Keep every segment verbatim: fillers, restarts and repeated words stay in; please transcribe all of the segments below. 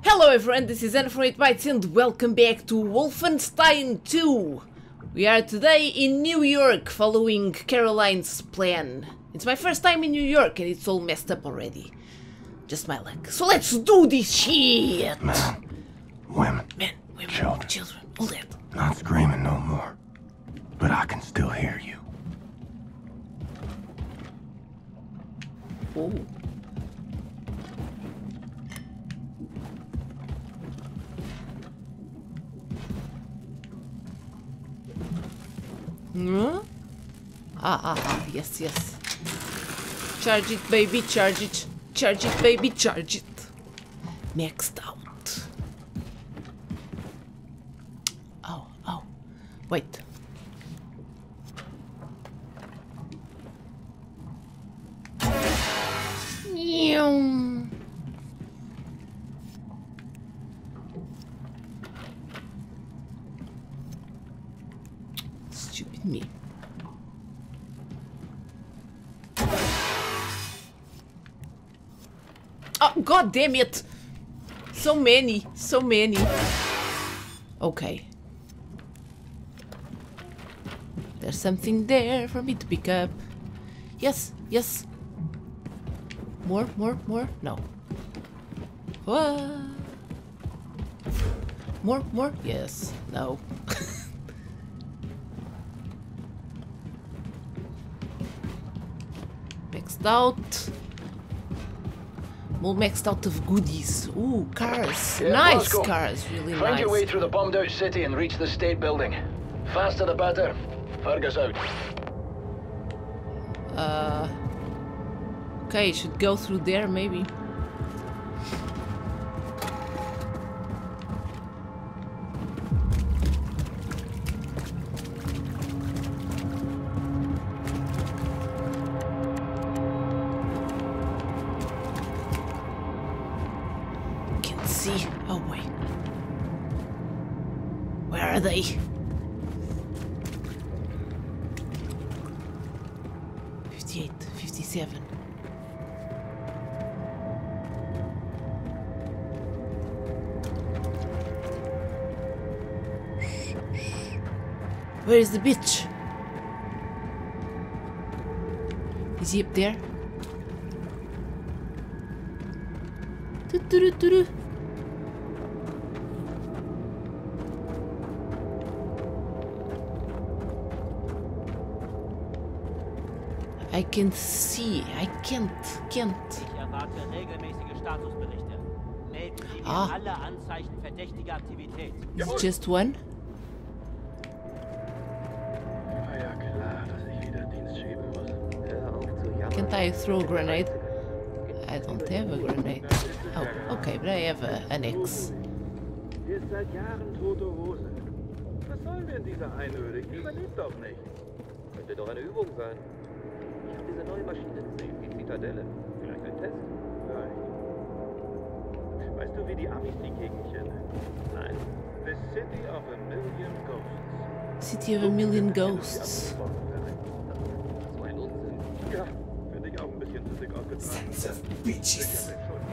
Hello everyone, this is Anna from eight bytes and welcome back to Wolfenstein two. We are today in New York following Caroline's plan. It's my first time in New York and it's all messed up already. Just my luck. So let's do this shit! Men, women, Men, women, children. children, all that. Not screaming no more, but I can still hear you. Oh. Huh? Ah, ah, ah, yes, yes. Charge it, baby, charge it. Charge it, baby, charge it. Maxed out. Oh, oh. Wait. Meow. Stupid me. Oh, god damn it! So many, so many. Okay. There's something there for me to pick up. Yes, yes. More, more, more? No. What? More, more? Yes. No. Maxed out. All maxed out of goodies. Ooh, cars. Yeah, Nice Bosco. cars. Really Find nice. your way through the bombed out city and reach the state building. Faster the better. Fergus out. Uh. Okay, should go through there maybe. Can see. Oh wait. Where are they? fifty-eight, fifty-seven. Where is the bitch? Is he up there? Doo-doo-doo-doo-doo. I can see. I can't. Can't. Ich erwarte regelmäßige Statusberichte. Melden Sie mir Ah. alle Anzeichen verdächtiger Aktivität. Is it just one? War ja klar, dass ich wieder Dienst schieben muss. Hör auf zu jammern. Can't I throw a grenade? I don't have a grenade. Oh, okay, but I have a, an X. Hier ist seit Jahren tote Hose. Was sollen wir in dieser Einöde? Ich überlebe doch nicht. Könnte doch eine Übung sein. Ich habe diese neue Maschine gesehen, die Zitadelle. Vielleicht ein Test? Vielleicht. Weißt du, wie die Amis die Gegend kennen? Nein. The City of a Million Ghosts. City of a Million Ghosts. So ein Unsinn. Ja, finde ich auch ein bisschen zu dick aufgetragen. Sons of bitches.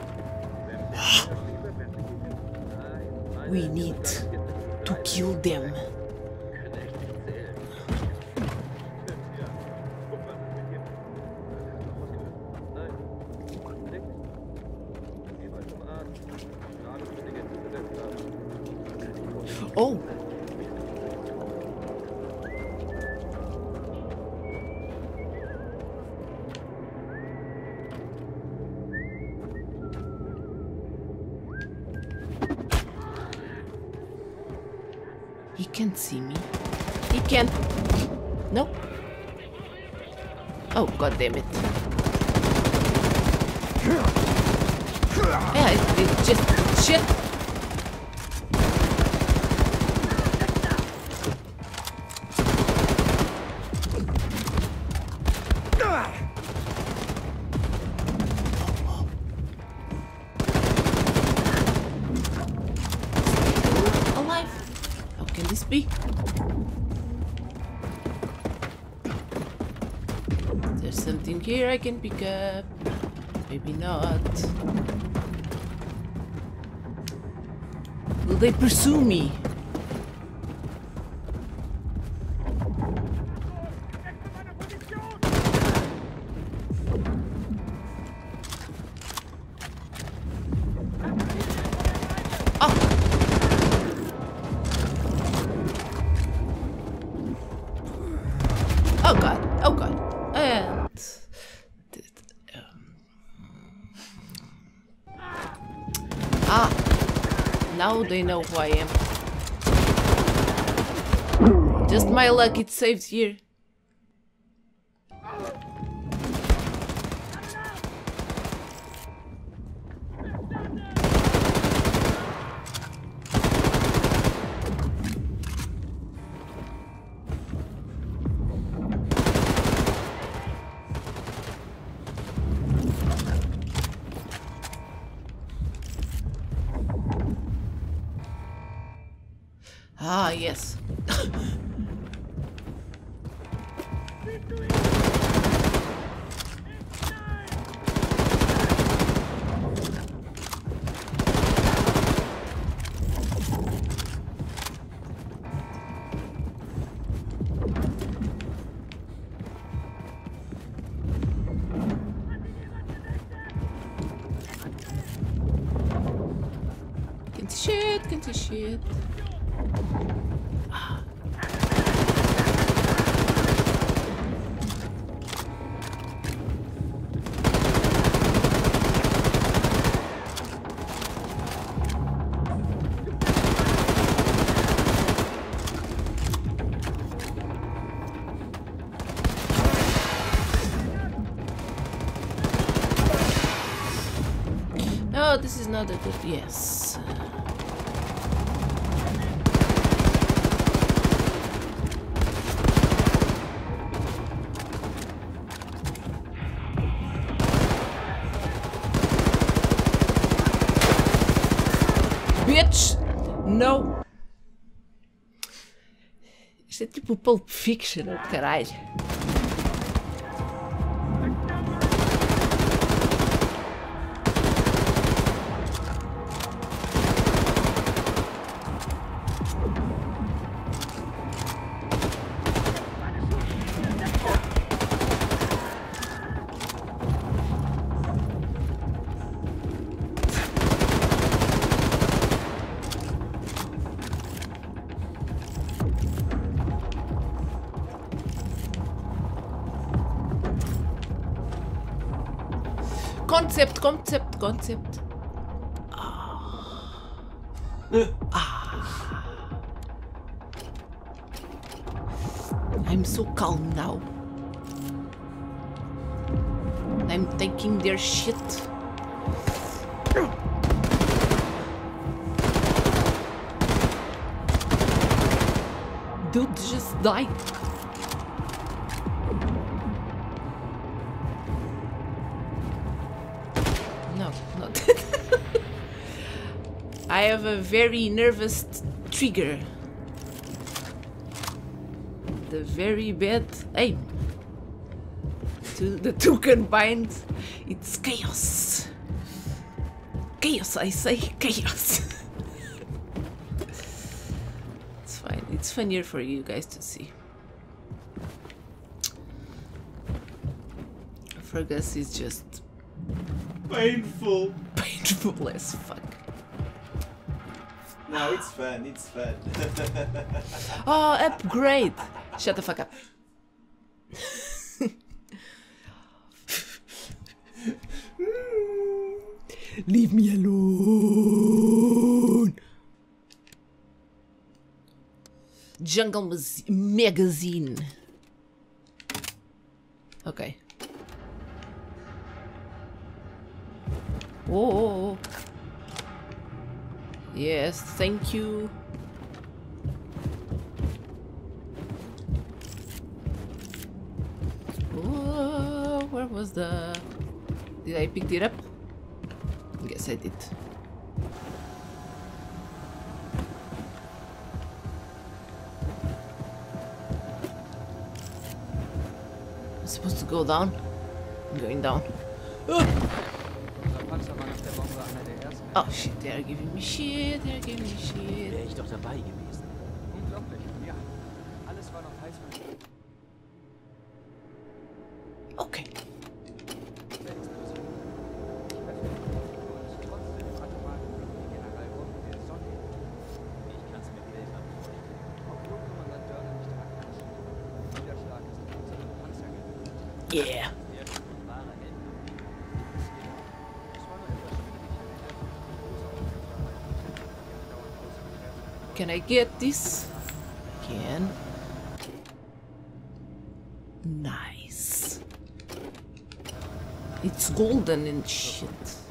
Nein, We need to kill them. können echt nicht zählen. Ja, guck mal, was wir hier machen. Nein, nix. Geh mal zum Arzt. Frage, wie die jetzt gesetzt haben. Oh! He can't see me. He can't. No. Oh, god damn it. Yeah, it, it just shit. Alive. How can this be? There's something here I can pick up. Maybe not. Will they pursue me? Oh god, oh god. And um, ah, now they know who I am. Just my luck, it saved here. Ah, yes. Get the shit, get the shit. No, this is not a good. Yes. Bitch! No! Isto é tipo Pulp Fiction, oh, caralho. Concept, concept, concept. Ah. Ah. I'm so calm now. I'm taking their shit. Dude, just die. No, not. I have a very nervous trigger. The very bad aim. To the two combined, it's chaos. Chaos, I say, chaos. It's fine. It's funnier for you guys to see. Fergus is just painful. Painful as fuck. No, it's fun, it's fun. Oh, upgrade! Shut the fuck up. Leave me alone. Jungle Magazine. Okay. Oh. Yes, thank you. Oh, where was the... Did I pick it up? Guess I did. I'm supposed to go down? I'm going down. Unser Panzer war nach der Bombe einer der ersten Oh shit, they are giving me shit, they are giving me shit. Wäre ich doch dabei gewesen. Unglaublich, ja. Alles war noch heiß und Okay. Ich kann's mir bildern vorstellen. obwohl Kommandant Dörner nicht daran anschied. Niederschlag ist auf unseren Panzer gewesen. Yeah. Der ist ein wahrer Held. Es war nur etwas schwierig, eine Hälfte von Rosa aufzuhalten. Die andauernd ausgekräftet. Can I get this? Can. Nice. It's golden and shit.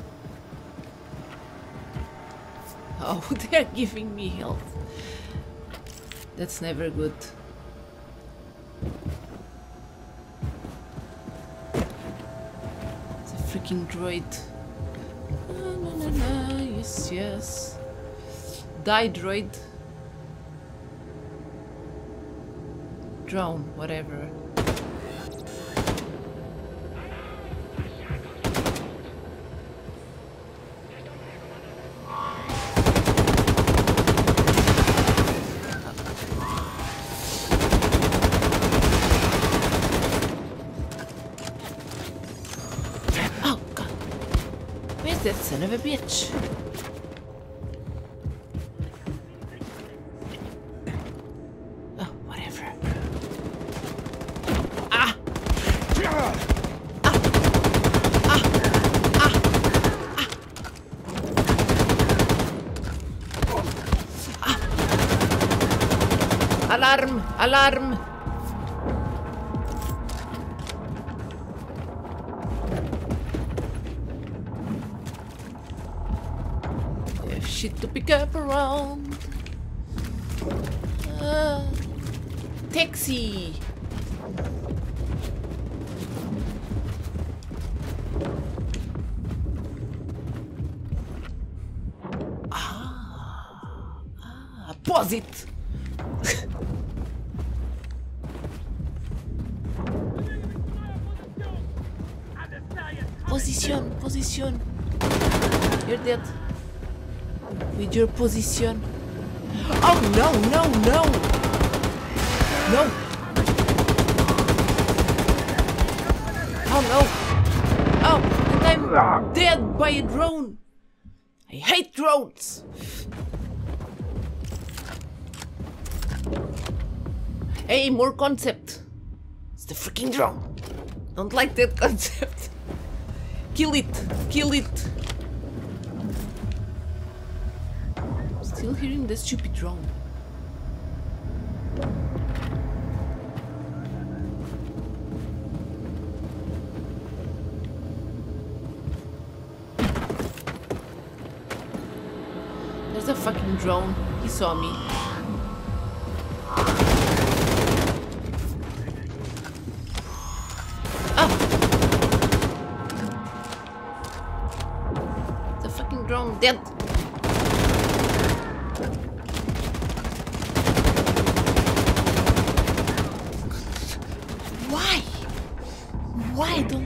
Oh, they're giving me health. That's never good. It's a freaking droid. Na, na, na, na. Yes, yes. Die, droid. Drone, whatever. Oh god. Where's that son of a bitch? Oh, whatever. Ah! Ah! Ah! Ah! Ah! Ah! Alarm! Alarm! There's shit to pick up around. Uh, taxi! Ah, ah, pause it! Position, position. You're dead. With your position. Oh no, no, no! No! Oh no! Oh, and I'm dead by a drone! I hate drones! Hey, more concept! It's the freaking drone! Don't like that concept! Kill it! Kill it! Still hearing the stupid drone. There's a fucking drone. He saw me. Ah! The fucking drone dead. Why? Why don't...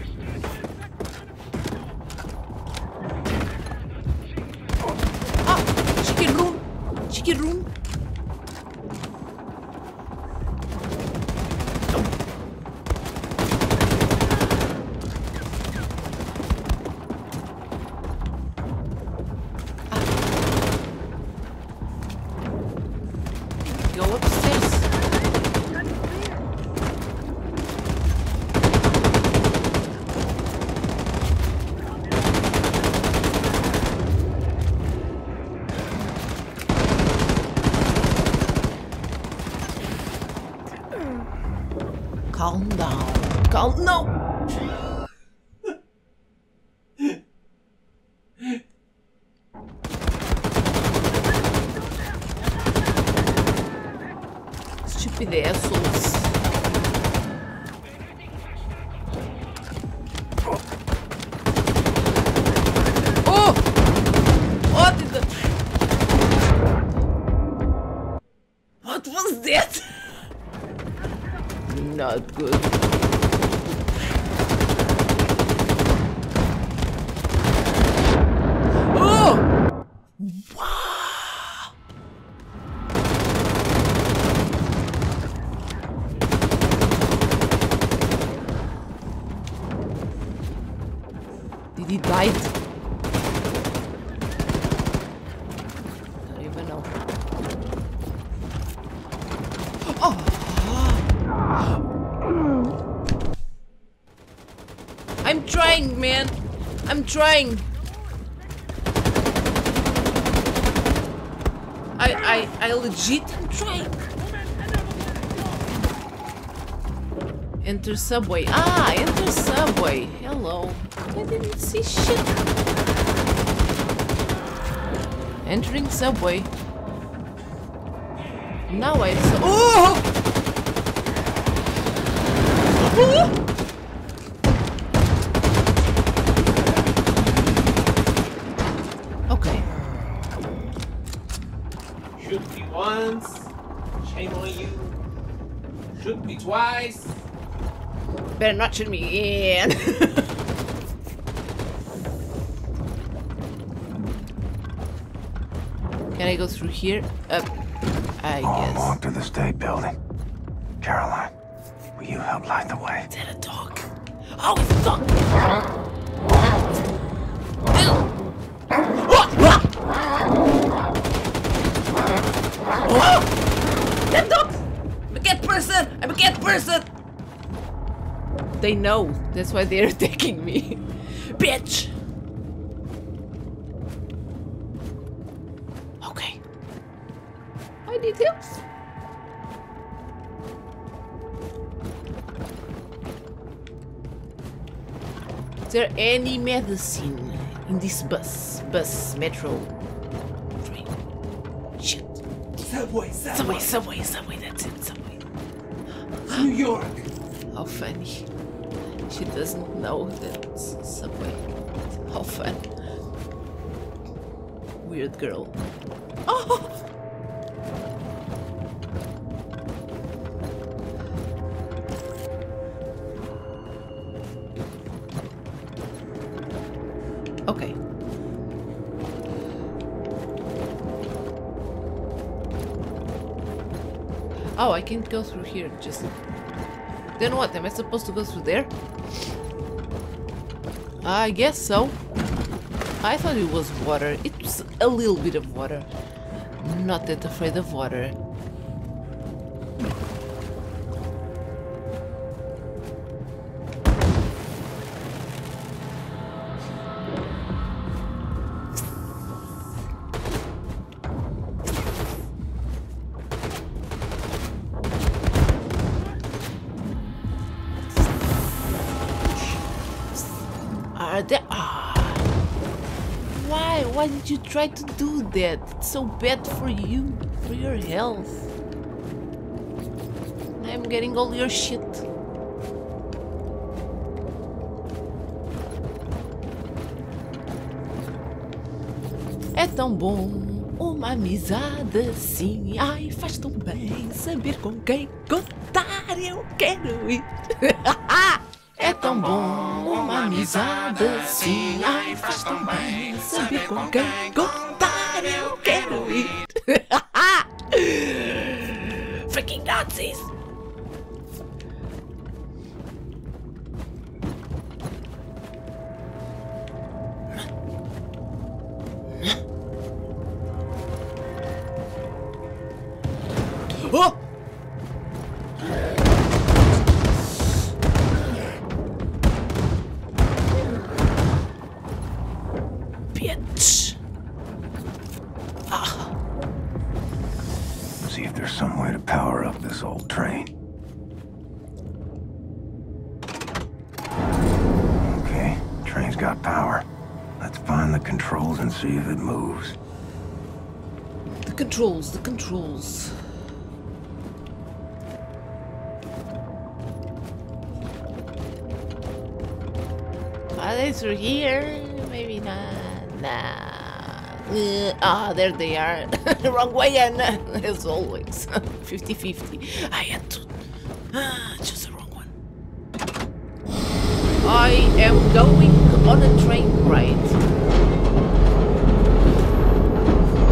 Ah! Chicken room! Chicken room! Go upstairs. Calm down. Calm. No! Stupid assholes. Oh! What did the... What was that? Not good. Oh! Wow. Did he die? I don't even know. Oh! I'm trying, man. I'm trying. I I I legit am trying. Enter subway. Ah, enter subway. Hello. I didn't see shit. Entering subway. Now I saw. Oh! Oh! Okay. Shoot me once, shame on you. Shoot me twice. Better not shoot me again. Can I go through here? Up. I All guess. walk to the state building. Caroline, will you help light the way? Is that a dog? Oh, it's a dog! That dog! I'm a cat person! I'm a cat person! They know. That's why they're attacking me. Bitch! Okay. I need help. Is there any medicine in this bus? Bus, metro, train? Shit. Subway, Subway, subway. subway, subway, that's it, subway. New York. How funny. She doesn't know that it's subway. How fun. Weird girl. Oh! Okay. Oh, I can't go through here, just... Then what, am I supposed to go through there? I guess so. I thought it was water. It's a little bit of water. Not that afraid of water. Are there... Ah. Why? Why did you try to do that? It's so bad for you, for your health. I'm getting all your shit. É tão bom uma amizade assim. Ai, faz tão bem saber com quem contar. Eu quero ir. É tão bom uma amizade assim. Ai, faz tão bem saber com quem contar. Eu quero ir. Freaking Nazis! Oh! Bitch! Ah. See if there's some way to power up this old train. Okay, train's got power. Let's find the controls and see if it moves. The controls, the controls. Are they through here? Maybe not. Nah. Uh, ah, there they are. Wrong way, and as always. fifty fifty. I had to ah, choose the wrong one. I am going on a train ride.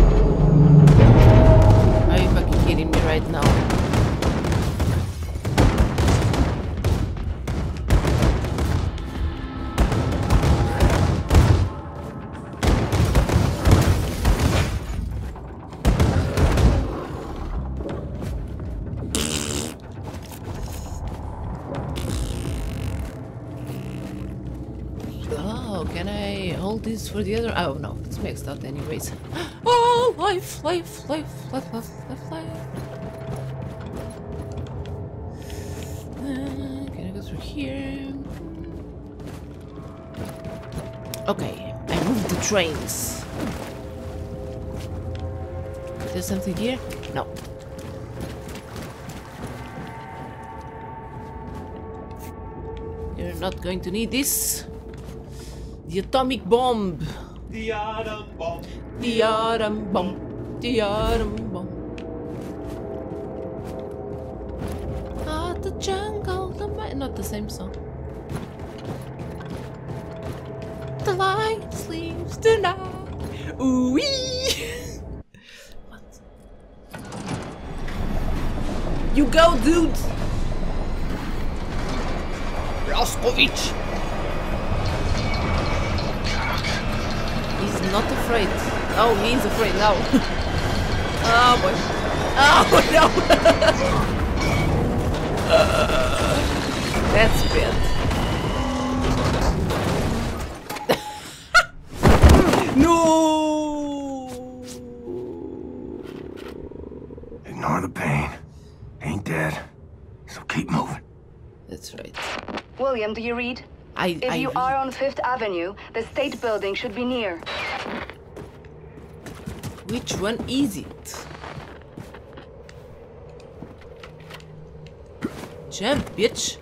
this is for the other. Oh no, it's maxed out anyways. Oh, life, life, life, life, life, life, life. Uh, can I go through here? Okay, I moved the trains. Is there something here? No. You're not going to need this. The atomic bomb. The atom bomb. The atom bomb. The atom bomb. Ah, the jungle. The mi- not the same song. The light sleeps tonight. Ooh wee. What? You go, dude. Blazkowicz. He's not afraid. Oh, he's afraid now. Oh boy. Oh no. That's bad. No. Ignore the pain. Ain't dead. So keep moving. That's right. William, do you read? I. If I you re- are on Fifth Avenue, the State Building should be near. Which one is it? Jump, bitch.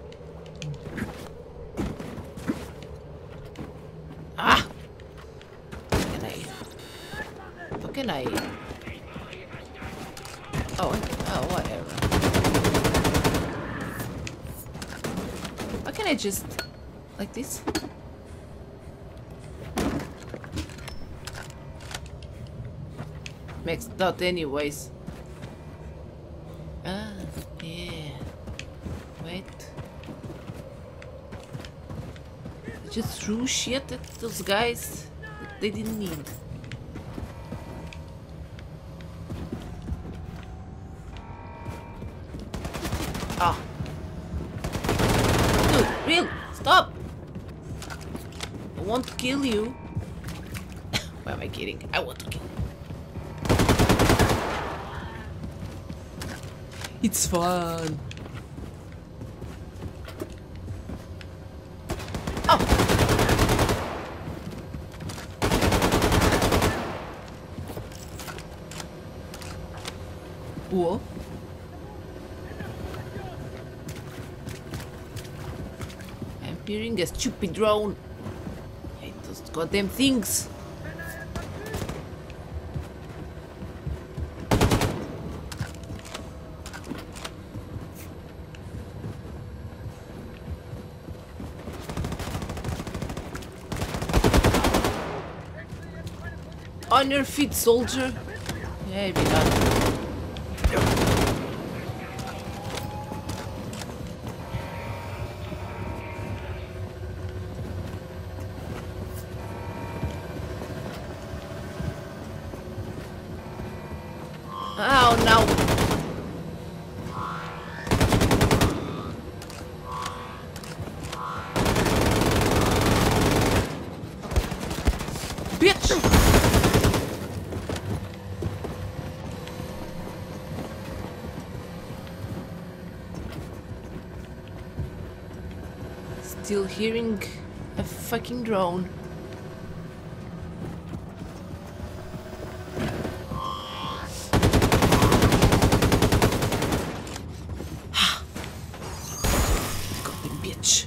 Ah! How can I? How can I? Oh, oh, whatever. How can I just like this? Maxed out anyways. Ah, yeah. Wait. I just threw shit at those guys that they didn't need. Ah. Dude, real, stop! I want to kill you. Why am I kidding? I want to kill you. It's fun. Oh. Whoa. I'm hearing a stupid drone. I hate those goddamn things. On your feet, soldier. Yeah, be done. Oh no. Bitch! Still hearing a fucking drone. Goddamn bitch.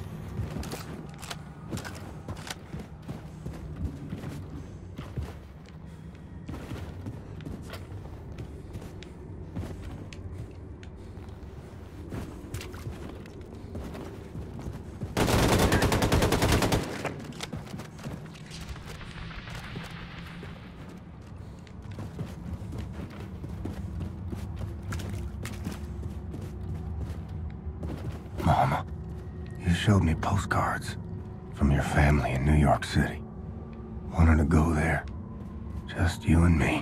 Mama, you showed me postcards from your family in New York City. Wanted to go there. Just you and me.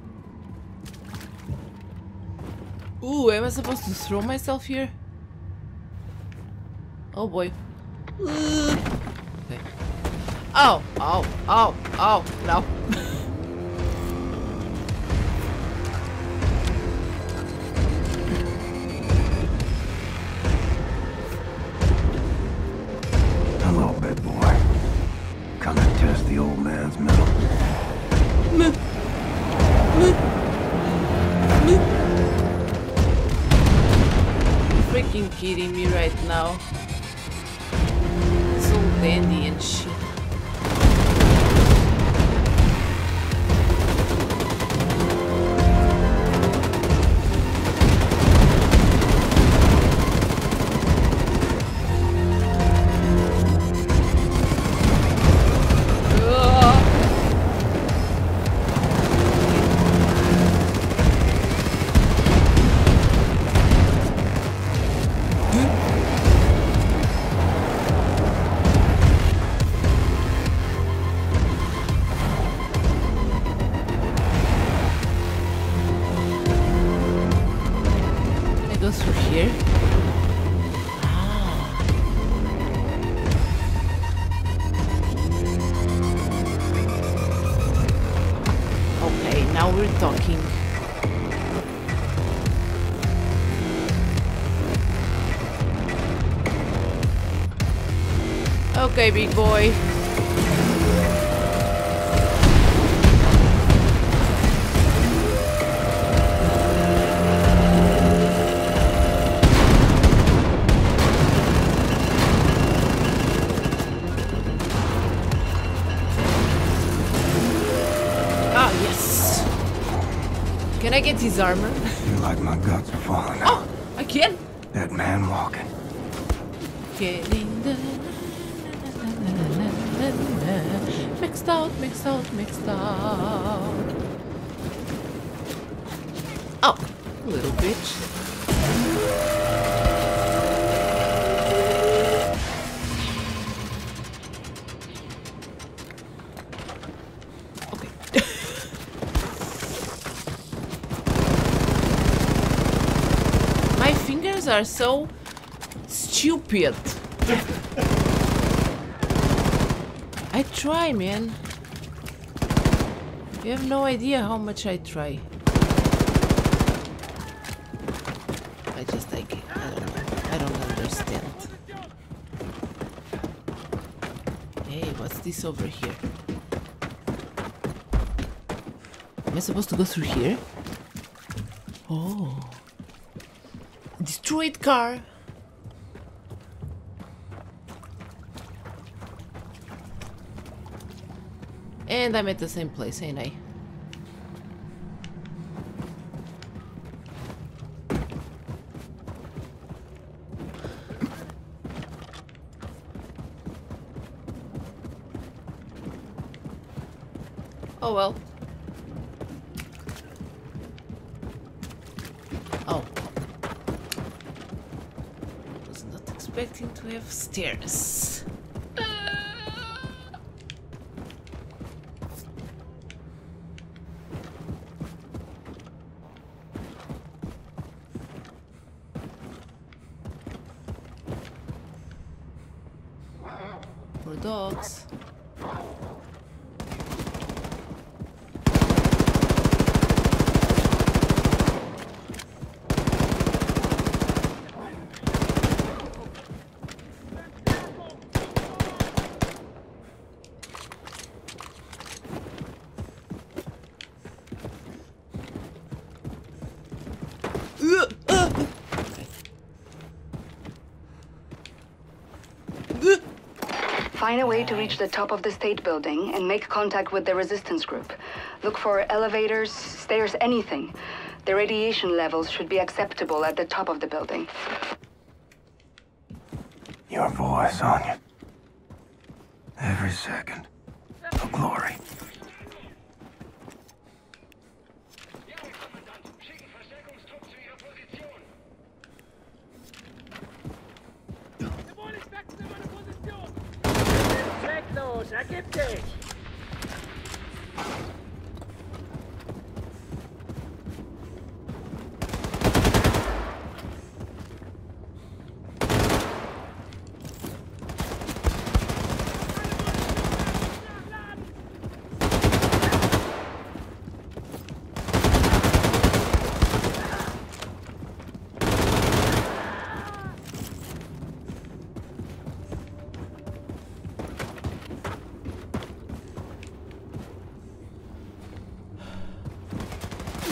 Ooh, am I supposed to throw myself here? Oh boy. Uh, okay. Oh, oh, oh, oh, no. Hello, big boy. Come and test the old man's metal. You're freaking kidding me right now. It's all dandy and shit. Through here. Ah. Okay, now we're talking. Okay, big boy. Can I get his armor? I feel like my guts are falling out. Oh, I can. That man walking. Getting the mixed out, mixed out, mixed out. Oh, little bitch. Are so stupid. I try, man. You have no idea how much I try. I just like it. I don't know. I don't understand. Hey, what's this over here? Am I supposed to go through here? Oh. Destroyed car. And I'm at the same place, ain't I? Oh well. Oh. Expecting to have stairs. More dogs. Find a way to reach the top of the state building and make contact with the resistance group. Look for elevators, stairs, anything. The radiation levels should be acceptable at the top of the building. Your voice, Anya. Every second. A glory. Ergib dich!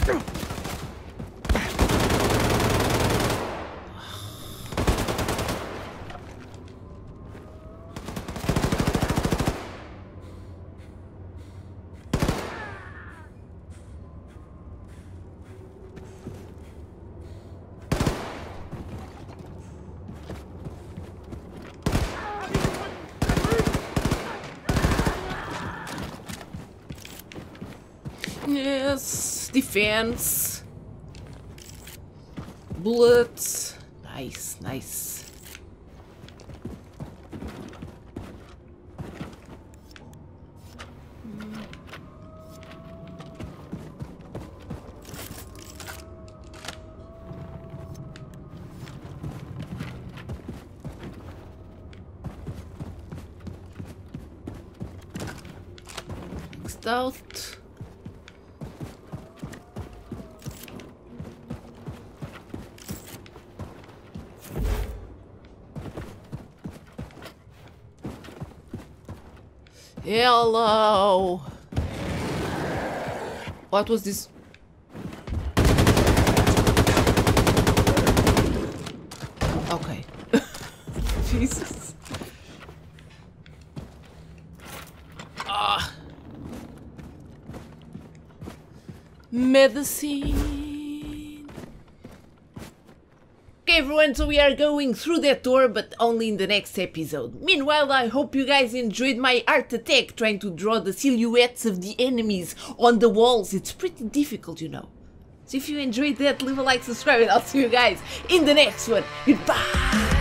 Yes, defense. Bullets. Nice, nice. Next out. Hello. What was this? Okay. Jesus. Ah. Medicine. Okay everyone, so we are going through that door, but only in the next episode. Meanwhile, I hope you guys enjoyed my art attack trying to draw the silhouettes of the enemies on the walls. It's pretty difficult, you know. So if you enjoyed that, leave a like, subscribe, and I'll see you guys in the next one. Goodbye!